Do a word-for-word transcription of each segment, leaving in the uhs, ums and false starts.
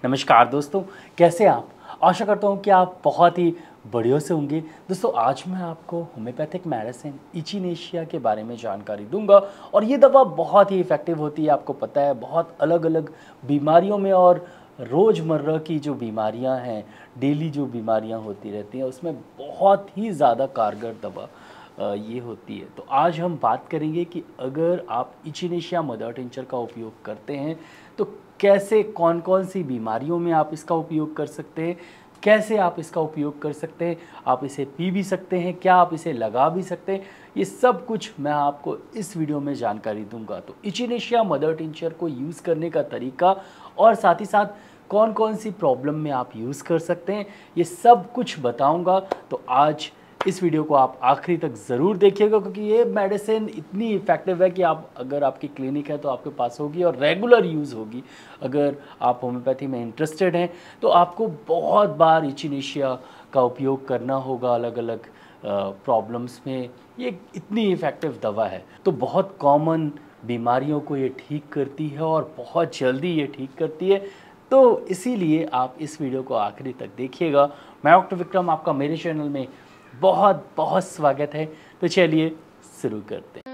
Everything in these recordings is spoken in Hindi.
नमस्कार दोस्तों, कैसे आप? आशा करता हूँ कि आप बहुत ही बढ़िया से होंगे। दोस्तों, आज मैं आपको होम्योपैथिक मेडिसिन इचिनेशिया के बारे में जानकारी दूंगा और ये दवा बहुत ही इफ़ेक्टिव होती है। आपको पता है, बहुत अलग-अलग बीमारियों में और रोज़मर्रा की जो बीमारियां हैं, डेली जो बीमारियां होती रहती हैं, उसमें बहुत ही ज़्यादा कारगर दवा अ, ये होती है। तो आज हम बात करेंगे कि अगर आप इचिनेशिया मदर टिंचर का उपयोग करते हैं तो कैसे, कौन-कौन सी बीमारियों में आप इसका उपयोग कर सकते हैं, कैसे आप इसका उपयोग कर सकते हैं, आप इसे पी भी सकते हैं, क्या आप इसे लगा भी सकते हैं, ये सब कुछ मैं आपको इस वीडियो में जानकारी दूंगा। तो इचिनेशिया मदर टिंचर को यूज़ करने का तरीका और साथ ही साथ कौन-कौन सी प्रॉब्लम में आप यूज़ कर सकते हैं, ये सब कुछ बताऊंगा। तो आज इस वीडियो को आप आखिरी तक ज़रूर देखिएगा, क्योंकि ये मेडिसिन इतनी इफ़ेक्टिव है कि आप, अगर आपकी क्लिनिक है तो आपके पास होगी और रेगुलर यूज़ होगी। अगर आप होम्योपैथी में इंटरेस्टेड हैं तो आपको बहुत बार इचिनेशिया का उपयोग करना होगा अलग अलग प्रॉब्लम्स में। ये इतनी इफ़ेक्टिव दवा है, तो बहुत कॉमन बीमारियों को ये ठीक करती है और बहुत जल्दी ये ठीक करती है। तो इसीलिए आप इस वीडियो को आखिरी तक देखिएगा। मैं डॉक्टर विक्रम, आपका मेरे चैनल में बहुत बहुत स्वागत है। तो चलिए शुरू करते हैं।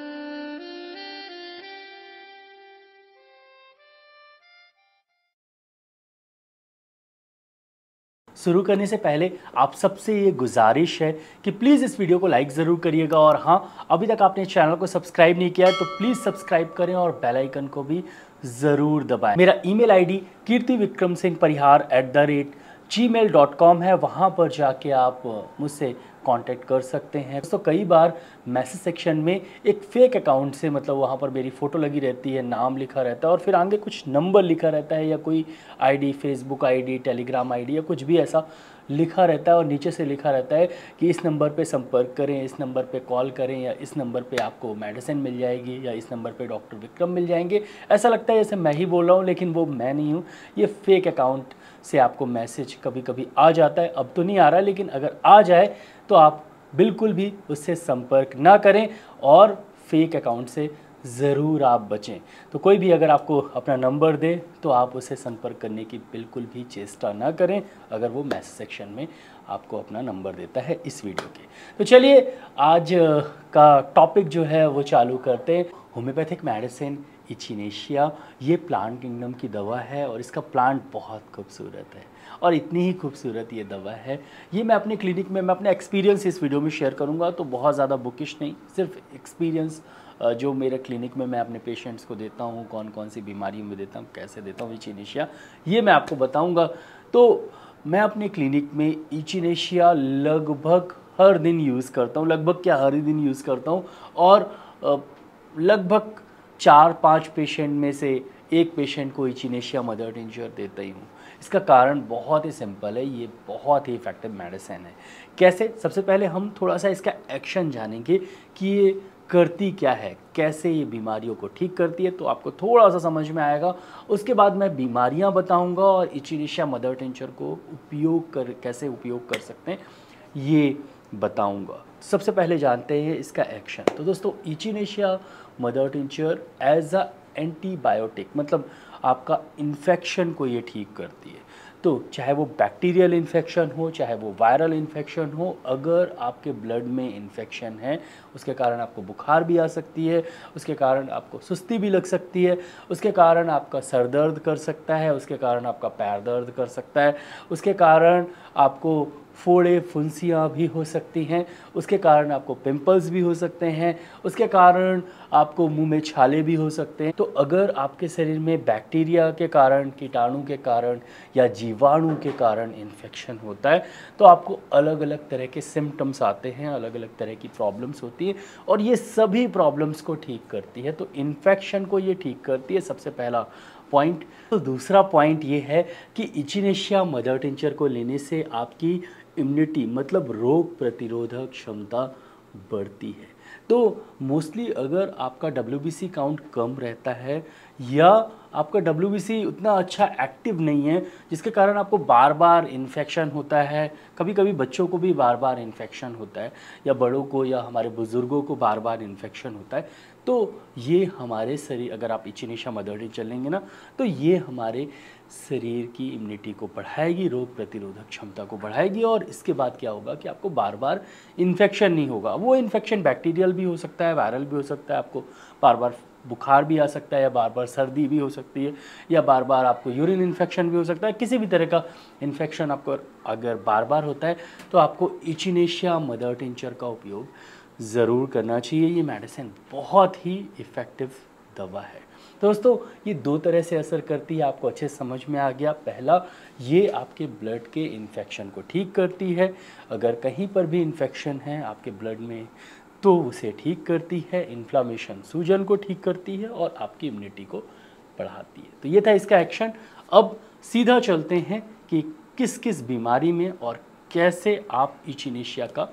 शुरू करने से पहले आप सबसे ये गुजारिश है कि प्लीज़ इस वीडियो को लाइक ज़रूर करिएगा और हाँ, अभी तक आपने चैनल को सब्सक्राइब नहीं किया है तो प्लीज़ सब्सक्राइब करें और बेल आइकन को भी ज़रूर दबाएं। मेरा email ID Kirti Vikram Singh Parihar at the rate gmail dot com है, वहाँ पर जाके आप मुझसे कांटेक्ट कर सकते हैं। तो कई बार मैसेज सेक्शन में एक फेक अकाउंट से, मतलब वहाँ पर मेरी फ़ोटो लगी रहती है, नाम लिखा रहता है और फिर आगे कुछ नंबर लिखा रहता है या कोई ID, Facebook ID, Telegram ID या कुछ भी ऐसा लिखा रहता है और नीचे से लिखा रहता है कि इस नंबर पे संपर्क करें, इस नंबर पे कॉल करें या इस नंबर पे आपको मेडिसिन मिल जाएगी या इस नंबर पे डॉक्टर विक्रम मिल जाएंगे। ऐसा लगता है जैसे मैं ही बोल रहा हूँ, लेकिन वो मैं नहीं हूँ। ये फेक अकाउंट से आपको मैसेज कभी कभी आ जाता है, अब तो नहीं आ रहा है, लेकिन अगर आ जाए तो आप बिल्कुल भी उससे संपर्क ना करें और फेक अकाउंट से ज़रूर आप बचें। तो कोई भी अगर आपको अपना नंबर दे तो आप उसे संपर्क करने की बिल्कुल भी चेष्टा ना करें, अगर वो मैसेज सेक्शन में आपको अपना नंबर देता है इस वीडियो के। तो चलिए आज का टॉपिक जो है वो चालू करते हैं। होम्योपैथिक मेडिसिन इचिनेशिया, ये प्लांट किंगडम की दवा है और इसका प्लांट बहुत खूबसूरत है और इतनी ही खूबसूरत ये दवा है। ये मैं अपने क्लिनिक में, मैं अपना एक्सपीरियंस इस वीडियो में शेयर करूंगा, तो बहुत ज़्यादा बुकिश नहीं, सिर्फ एक्सपीरियंस जो मेरे क्लिनिक में मैं अपने पेशेंट्स को देता हूँ, कौन कौन सी बीमारियों में देता हूँ, कैसे देता हूँ इचिनेशिया, ये मैं आपको बताऊँगा। तो मैं अपने क्लिनिक में इचिनेशिया लगभग हर दिन यूज़ करता हूँ, लगभग क्या हर दिन यूज़ करता हूँ और लगभग चार पाँच पेशेंट में से एक पेशेंट को इचिनेशिया मदर टिंचर देता ही हूँ। इसका कारण बहुत ही सिंपल है, ये बहुत ही इफ़ेक्टिव मेडिसिन है। कैसे? सबसे पहले हम थोड़ा सा इसका एक्शन जानेंगे कि ये करती क्या है, कैसे ये बीमारियों को ठीक करती है, तो आपको थोड़ा सा समझ में आएगा। उसके बाद मैं बीमारियां बताऊंगा और इचिनेशिया मदर टिंचर को उपयोग कर, कैसे उपयोग कर सकते हैं ये बताऊंगा। सबसे पहले जानते हैं इसका एक्शन। तो दोस्तों, echinacea mother tincture as a antibiotic, मतलब आपका इन्फेक्शन को ये ठीक करती है। तो चाहे वो बैक्टीरियल इन्फेक्शन हो, चाहे वो वायरल इन्फेक्शन हो, अगर आपके ब्लड में इन्फेक्शन है, उसके कारण आपको बुखार भी आ सकती है, उसके कारण आपको सुस्ती भी लग सकती है, उसके कारण आपका सर दर्द कर सकता है, उसके कारण आपका पैर दर्द कर सकता है, उसके कारण आपको फोड़े फुंसियाँ भी हो सकती हैं, उसके कारण आपको पिंपल्स भी हो सकते हैं, उसके कारण आपको मुंह में छाले भी हो सकते हैं। तो अगर आपके शरीर में बैक्टीरिया के कारण, कीटाणु के कारण या जीवाणु के कारण इन्फेक्शन होता है तो आपको अलग अलग तरह के सिम्टम्स आते हैं, अलग अलग तरह की प्रॉब्लम्स होती है और ये सभी प्रॉब्लम्स को ठीक करती है। तो इन्फेक्शन को ये ठीक करती है, सबसे पहला पॉइंट। तो दूसरा पॉइंट ये है कि इचिनेशिया मदर टिंचर को लेने से आपकी इम्यूनिटी, मतलब रोग प्रतिरोधक क्षमता बढ़ती है। तो मोस्टली अगर आपका डब्ल्यू बी सी काउंट कम रहता है या आपका डब्ल्यू बी सी उतना अच्छा एक्टिव नहीं है, जिसके कारण आपको बार बार इन्फेक्शन होता है, कभी कभी बच्चों को भी बार बार इन्फेक्शन होता है या बड़ों को या हमारे बुज़ुर्गों को बार बार इन्फेक्शन होता है, तो ये हमारे शरीर, अगर आप इचिनेशिया मदर टिंचर लेंगे ना, तो ये हमारे शरीर की इम्यूनिटी को बढ़ाएगी, रोग प्रतिरोधक क्षमता को बढ़ाएगी और इसके बाद क्या होगा कि आपको बार बार इन्फेक्शन नहीं होगा। वो इन्फेक्शन बैक्टीरियल भी हो सकता है, वायरल भी हो सकता है, आपको बार बार बुखार भी आ सकता है, या बार बार सर्दी भी हो सकती है, या बार बार आपको यूरिन इन्फेक्शन भी हो सकता है। किसी भी तरह का इन्फेक्शन आपको अगर बार बार होता है तो आपको इचिनेशिया मदर टिंचर का उपयोग ज़रूर करना चाहिए। ये मेडिसिन बहुत ही इफ़ेक्टिव दवा है। दोस्तों, ये दो तरह से असर करती है, आपको अच्छे समझ में आ गया। पहला, ये आपके ब्लड के इन्फेक्शन को ठीक करती है। अगर कहीं पर भी इन्फेक्शन है आपके ब्लड में तो उसे ठीक करती है, इन्फ्लामेशन सूजन को ठीक करती है और आपकी इम्यूनिटी को बढ़ाती है। तो ये था इसका एक्शन। अब सीधा चलते हैं कि किस किस बीमारी में और कैसे आप इचिनेशिया का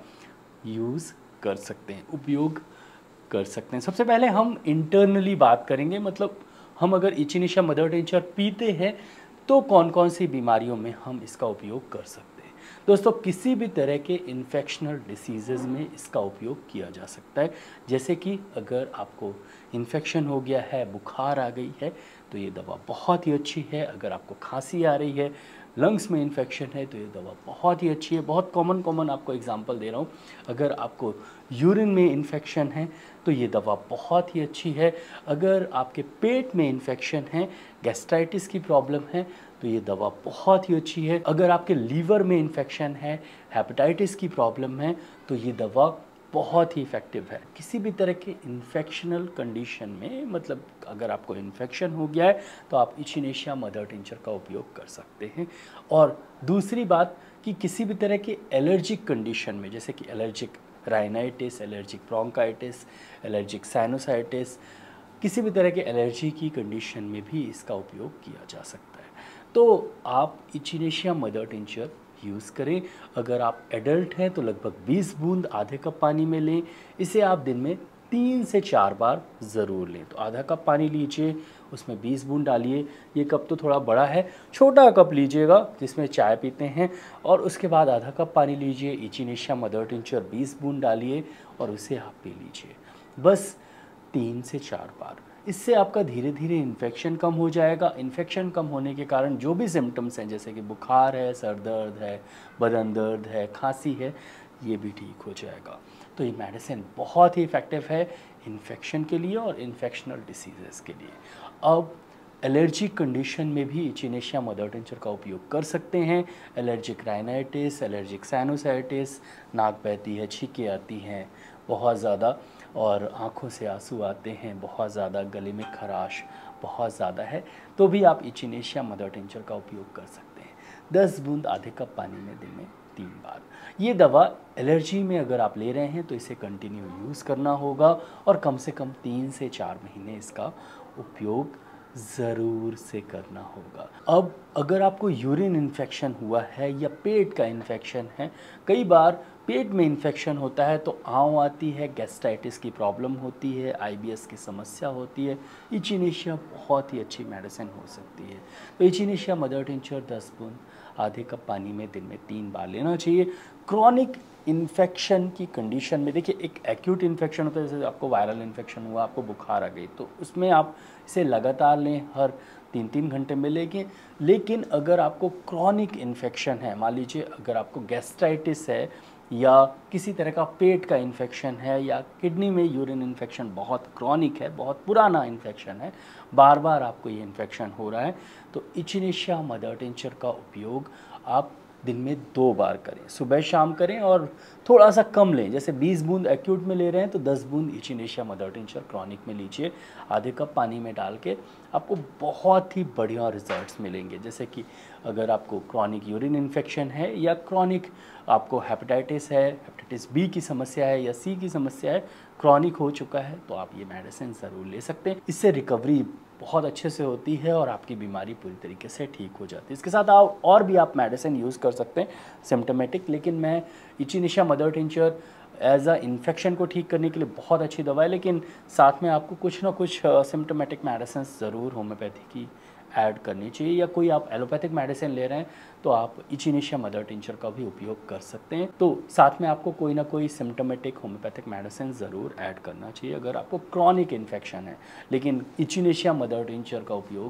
यूज़ कर सकते हैं, उपयोग कर सकते हैं। सबसे पहले हम इंटरनली बात करेंगे, मतलब हम अगर इचिनेशिया मदर टिंचर पीते हैं तो कौन कौन सी बीमारियों में हम इसका उपयोग कर सकते हैं। दोस्तों, किसी भी तरह के इन्फेक्शनल डिसीज़ेज़ में इसका उपयोग किया जा सकता है। जैसे कि अगर आपको इन्फेक्शन हो गया है, बुखार आ गई है, तो ये दवा बहुत ही अच्छी है। अगर आपको खांसी आ रही है, लंग्स में इन्फेक्शन है, तो ये दवा बहुत ही अच्छी है। बहुत कॉमन कॉमन आपको एग्जांपल दे रहा हूँ। अगर आपको यूरिन में इन्फेक्शन है तो ये दवा बहुत ही अच्छी है। अगर आपके पेट में इन्फेक्शन है, गैस्ट्राइटिस की प्रॉब्लम है, तो ये दवा बहुत ही अच्छी है। अगर आपके लीवर में इन्फेक्शन है, हेपेटाइटिस की प्रॉब्लम है, तो ये दवा बहुत ही इफ़ेक्टिव है। किसी भी तरह के इन्फेक्शनल कंडीशन में, मतलब अगर आपको इन्फेक्शन हो गया है तो आप इचिनेशिया मदर टिंचर का उपयोग कर सकते हैं। और दूसरी बात कि किसी भी तरह के एलर्जिक कंडीशन में, जैसे कि allergic rhinitis, allergic bronchitis, allergic sinusitis, किसी भी तरह के एलर्जी की कंडीशन में भी इसका उपयोग किया जा सकता है। तो आप इचिनेशिया मदर टिंचर यूज़ करें। अगर आप एडल्ट हैं तो लगभग बीस बूंद आधे कप पानी में लें। इसे आप दिन में तीन से चार बार ज़रूर लें। तो आधा कप पानी लीजिए, उसमें बीस बूंद डालिए। ये कप तो थोड़ा बड़ा है, छोटा कप लीजिएगा जिसमें चाय पीते हैं, और उसके बाद आधा कप पानी लीजिए, इचिनेशिया मदर टिंचर बीस बूंद डालिए और उसे आप पी लीजिए, बस तीन से चार बार। इससे आपका धीरे धीरे इन्फेक्शन कम हो जाएगा। इन्फेक्शन कम होने के कारण जो भी सिम्टम्स हैं, जैसे कि बुखार है, सर दर्द है, बदन दर्द है, खांसी है, ये भी ठीक हो जाएगा। तो ये मेडिसिन बहुत ही इफ़ेक्टिव है इन्फेक्शन के लिए और इन्फेक्शनल डिसीज़ेज़ के लिए। अब एलर्जिक कंडीशन में भी इचिनेशिया मदर टिंचर का उपयोग कर सकते हैं। एलर्जिक राइनाइटिस, एलर्जिक साइनोसाइटिस, नाक बहती है, छींकें आती हैं बहुत ज़्यादा, और आँखों से आंसू आते हैं बहुत ज़्यादा, गले में खराश बहुत ज़्यादा है, तो भी आप इचिनेशिया मदर टिंचर का उपयोग कर सकते हैं। दस बूंद आधे कप पानी में दिन में तीन बार। ये दवा एलर्जी में अगर आप ले रहे हैं तो इसे कंटिन्यू यूज़ करना होगा और कम से कम तीन से चार महीने इसका उपयोग ज़रूर से करना होगा। अब अगर आपको यूरिन इन्फेक्शन हुआ है या पेट का इन्फेक्शन है, कई बार पेट में इन्फेक्शन होता है तो आँव आती है, गैस्ट्राइटिस की प्रॉब्लम होती है, आईबीएस की समस्या होती है, इचिनेशिया बहुत ही अच्छी मेडिसिन हो सकती है। तो इचिनेशिया मदर टिंचर दस बूंद आधे कप पानी में दिन में तीन बार लेना चाहिए। क्रॉनिक इन्फेक्शन की कंडीशन में, देखिए, एक एक्यूट इन्फेक्शन होता है, जैसे आपको वायरल इन्फेक्शन हुआ, आपको बुखार आ गई, तो उसमें आप इसे लगातार लें, हर तीन तीन घंटे में लेंगे। लेकिन अगर आपको क्रॉनिक इन्फेक्शन है, मान लीजिए अगर आपको गैस्ट्राइटिस है या किसी तरह का पेट का इन्फेक्शन है या किडनी में यूरिन इन्फेक्शन बहुत क्रॉनिक है, बहुत पुराना इन्फेक्शन है, बार बार आपको ये इन्फेक्शन हो रहा है, तो इचिनेशिया मदर टिंचर का उपयोग आप दिन में दो बार करें, सुबह शाम करें और थोड़ा सा कम लें। जैसे बीस बूंद एक्यूट में ले रहे हैं तो दस बूंद इचिनेशिया मदर टिंचर क्रॉनिक में लीजिए, आधे कप पानी में डाल के। आपको बहुत ही बढ़िया रिजल्ट्स मिलेंगे। जैसे कि अगर आपको क्रॉनिक यूरिन इन्फेक्शन है या क्रॉनिक आपको हेपेटाइटिस है, हेपेटाइटिस बी की समस्या है या सी की समस्या है, क्रॉनिक हो चुका है, तो आप ये मेडिसिन ज़रूर ले सकते हैं। इससे रिकवरी बहुत अच्छे से होती है और आपकी बीमारी पूरी तरीके से ठीक हो जाती है। इसके साथ आप और भी आप मेडिसिन यूज़ कर सकते हैं सिम्टोमेटिक, लेकिन मैं echinacea mother tincture as a infection को ठीक करने के लिए बहुत अच्छी दवा है, लेकिन साथ में आपको कुछ ना कुछ सिम्टोमेटिक मेडिसिन ज़रूर होम्योपैथी की ऐड करनी चाहिए, या कोई आप एलोपैथिक मेडिसिन ले रहे हैं तो आप इचिनेशिया मदर टिंचर का भी उपयोग कर सकते हैं। तो साथ में आपको कोई ना कोई सिम्टोमेटिक होम्योपैथिक मेडिसिन ज़रूर ऐड करना चाहिए अगर आपको क्रॉनिक इन्फेक्शन है, लेकिन इचिनेशिया मदर टिंचर का उपयोग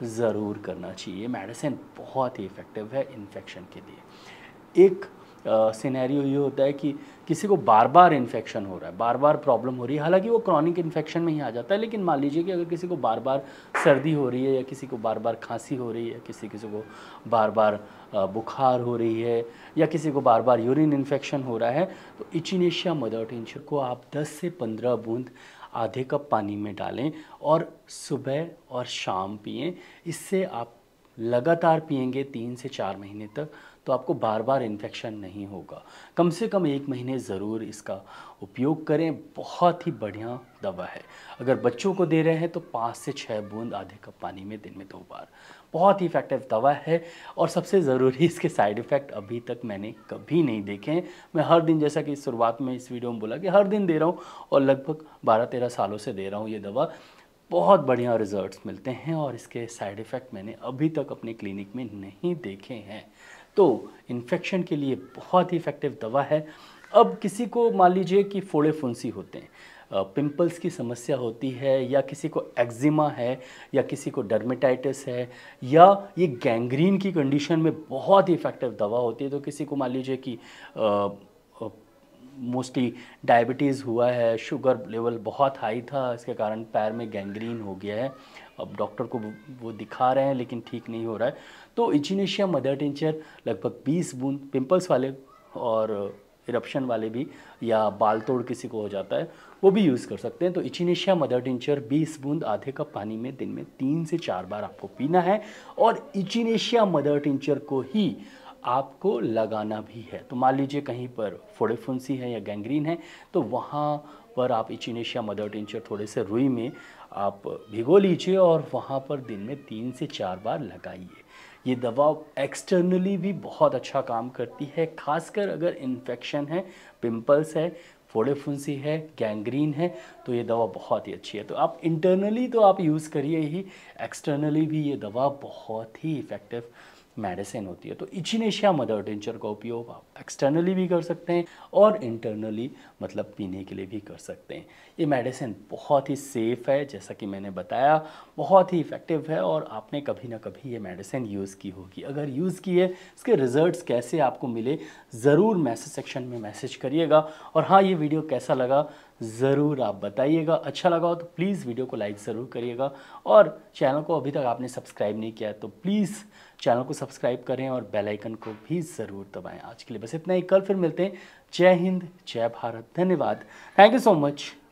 ज़रूर करना चाहिए। मेडिसिन बहुत ही इफ़ेक्टिव है इन्फेक्शन के लिए। एक सिनेरियो ये होता है कि किसी को बार बार इन्फेक्शन हो रहा है, बार बार प्रॉब्लम हो रही है, हालांकि वो क्रॉनिक इन्फेक्शन में ही आ जाता है, लेकिन मान लीजिए कि अगर किसी को बार बार सर्दी हो रही है, या किसी को बार बार खांसी हो रही है, किसी किसी को बार बार बुखार हो रही है, या किसी को बार बार यूरिन इन्फेक्शन हो रहा है, तो इचिनेशिया मदर टिंचर को आप दस से पंद्रह बूंद आधे कप पानी में डालें और सुबह और शाम पिएं। इससे आप लगातार पिएंगे तीन से चार महीने तक, तो आपको बार बार इन्फेक्शन नहीं होगा। कम से कम एक महीने ज़रूर इसका उपयोग करें, बहुत ही बढ़िया दवा है। अगर बच्चों को दे रहे हैं तो पाँच से छः बूंद आधे कप पानी में दिन में दो बार, बहुत ही इफ़ेक्टिव दवा है। और सबसे ज़रूरी, इसके साइड इफ़ेक्ट अभी तक मैंने कभी नहीं देखे हैं। मैं हर दिन, जैसा कि शुरुआत में इस वीडियो में बोला, कि हर दिन दे रहा हूँ और लगभग बारह तेरह सालों से दे रहा हूँ ये दवा। बहुत बढ़िया रिजल्ट्स मिलते हैं और इसके साइड इफ़ेक्ट मैंने अभी तक अपने क्लिनिक में नहीं देखे हैं। तो इन्फेक्शन के लिए बहुत ही इफ़ेक्टिव दवा है। अब किसी को मान लीजिए कि फोड़े फुंसी होते हैं, पिंपल्स की समस्या होती है, या किसी को एक्जिमा है, या किसी को डर्मेटाइटिस है, या ये गैंग्रीन की कंडीशन में बहुत ही इफ़ेक्टिव दवा होती है। तो किसी को मान लीजिए कि मोस्टली डायबिटीज़ हुआ है, शुगर लेवल बहुत हाई था, इसके कारण पैर में गैंग्रीन हो गया है, अब डॉक्टर को वो दिखा रहे हैं लेकिन ठीक नहीं हो रहा है, तो इचिनेशिया मदर टिंचर लगभग बीस बूंद, पिंपल्स वाले और इरप्शन वाले भी, या बाल तोड़ किसी को हो जाता है, वो भी यूज़ कर सकते हैं। तो इचिनेशिया मदर टिंचर बीस बूंद आधे कप पानी में दिन में तीन से चार बार आपको पीना है, और इचिनेशिया मदर टिंचर को ही आपको लगाना भी है। तो मान लीजिए कहीं पर फोड़े फुंसी है या गैंग्रीन है, तो वहाँ पर आप इचिनेशिया मदर टिंचर थोड़े से रुई में आप भिगो लीजिए और वहाँ पर दिन में तीन से चार बार लगाइए। ये दवा एक्सटर्नली भी बहुत अच्छा काम करती है, खासकर अगर इन्फेक्शन है, पिंपल्स है, फोड़े फुंसी है, गैंग्रीन है, तो ये दवा बहुत ही अच्छी है। तो आप इंटरनली तो आप यूज़ करिए ही, एक्सटर्नली भी ये दवा बहुत ही इफ़ेक्टिव मेडिसिन होती है। तो इचिनेशिया मदर टिंचर का उपयोग आप एक्सटर्नली भी कर सकते हैं और इंटरनली मतलब पीने के लिए भी कर सकते हैं। ये मेडिसिन बहुत ही सेफ़ है, जैसा कि मैंने बताया, बहुत ही इफ़ेक्टिव है, और आपने कभी ना कभी ये मेडिसिन यूज़ की होगी। अगर यूज़ की है, इसके रिज़ल्ट्स कैसे आपको मिले, ज़रूर मैसेज सेक्शन में मैसेज करिएगा। और हाँ, ये वीडियो कैसा लगा ज़रूर आप बताइएगा। अच्छा लगा हो तो प्लीज़ वीडियो को लाइक ज़रूर करिएगा, और चैनल को अभी तक आपने सब्सक्राइब नहीं किया है तो प्लीज़ चैनल को सब्सक्राइब करें और बेल आइकन को भी ज़रूर दबाएं। आज के लिए बस इतना ही, कल फिर मिलते हैं। जय हिंद, जय भारत, धन्यवाद, थैंक यू सो मच।